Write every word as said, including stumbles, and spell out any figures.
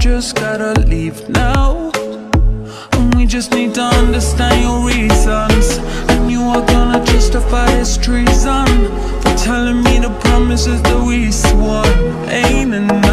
just gotta leave now. And we just need to understand your reasons. And you are gonna justify this treason for telling me the promises that we swore ain't enough.